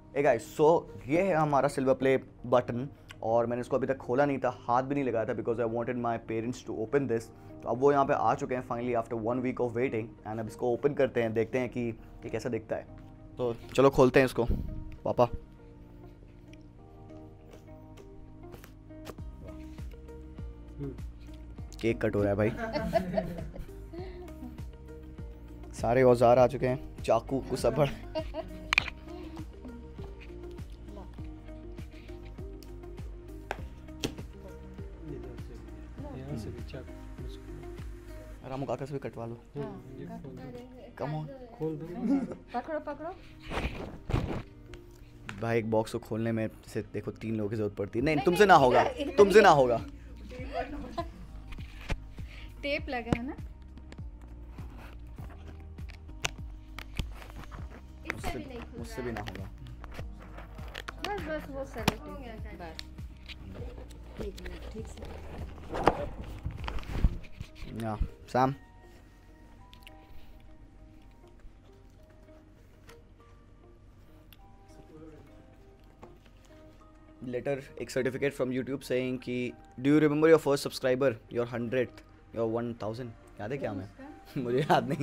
ए guys, सो ये है हमारा सिल्वर प्ले बटन और मैंने इसको अभी तक खोला नहीं था, हाथ भी नहीं लगाया था because I wanted my parents to open this. तो अब वो यहाँ पे आ चुके हैं finally after 1 week of waiting and अब इसको ओपन करते हैं, देखते हैं कि ये कैसा दिखता है। तो चलो खोलते हैं इसको पापा। केक कट हो रहा है भाई। सारे औजार आ चुके हैं, चाकू को सब। रामू काका से भी कटवा लो। कम ऑन, खोल दो। पकड़ो भाई एक बॉक्स को खोलने में से देखो 3 लोगों की जरूरत पड़ती है। नहीं तुमसे ना होगा, तुमसे ना होगा। टेप लगा है ना, मुझसे भी ना होगा। बस वो सही बस ठीक से। या सैम, लेटर, एक सर्टिफिकेट फ्रॉम यूट्यूब सेइंग कि do you remember your first subscriber, your 100th, your 1000, याद है क्या हमें? मुझे याद नहीं।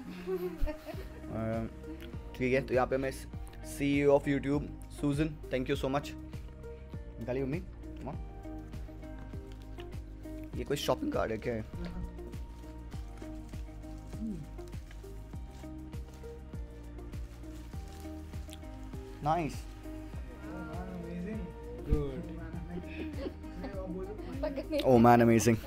ठीक है, तो यहाँ पे मैं CEO of YouTube Susan, thank you so much. निकालिए मम्मी, ये कोई शॉपिंग कार्ड है क्या है? Nice, oh man, amazing.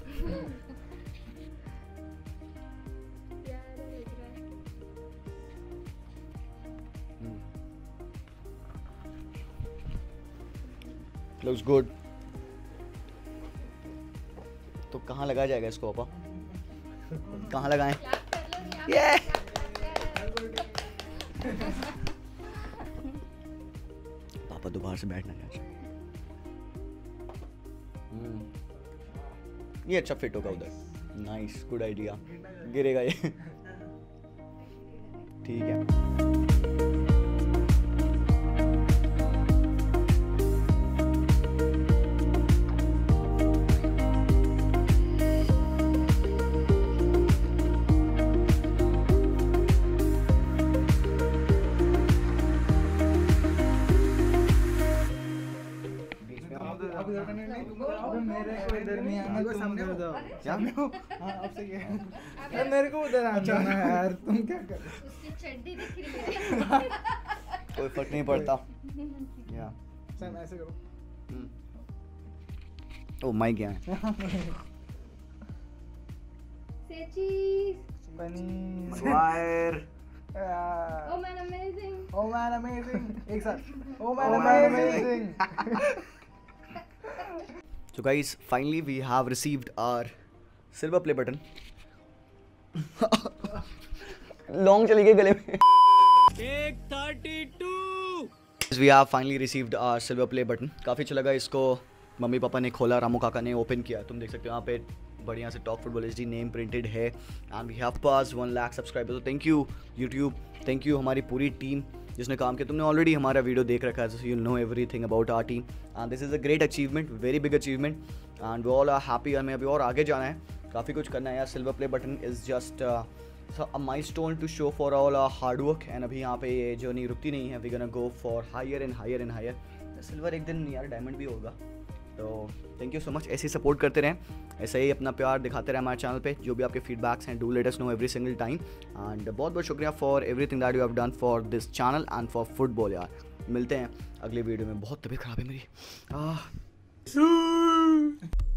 Looks good. तो कहाँ लगाया जाएगा इसको पापा? कहाँ लगाएं? ये पापा दोबारा से बैठना चाहिए। ये अच्छा फिट होगा उधर। Nice, good idea. गिरेगा ये। ठीक है। मेरे को उधर आना है यार, तुम क्या कर रहे हो? उसकी चड्डी दिख रही है। कोई फर्क नहीं पड़ता। या सैम ऐसे करो। ओ माइक क्या है? Say cheese. बनी वायर। Oh man, amazing. Oh man, amazing. एक साथ। Oh man, amazing. So guys, finally we have received our silver play button. लॉन्ग चली गई गले में। 132. We have finally received our silver play button. काफ़ी अच्छा लगा इसको। मम्मी पापा ने खोला, रामू काका ने ओपन किया। तुम देख सकते हो यहाँ पे बढ़िया से talk football HD name printed है and we have pass 1 lakh subscribers. तो thank you YouTube, thank you हमारी पूरी टीम जिसने काम किया। तुमने ऑलरेडी हमारा वीडियो देख रखा है, so you know everything about our team and this is a great achievement, very big achievement and we all are happy. हमें अभी और आगे जाना है, काफ़ी कुछ करना है यार। Silver play button is just a milestone to show for all our hard work and अभी यहाँ पे ये जर्नी रुकती नहीं है। We gonna go for higher and higher and higher. Silver एक दिन यार डायमंड भी होगा। तो थैंक यू सो मच, ऐसे ही सपोर्ट करते रहें, ऐसे ही अपना प्यार दिखाते रहें हमारे चैनल पे। जो भी आपके फीडबैक्स हैं, do let us know every single time and बहुत बहुत शुक्रिया for everything that you have done for this channel and for football यार। मिलते हैं अगले वीडियो में। बहुत तबीयत खराब है मेरी।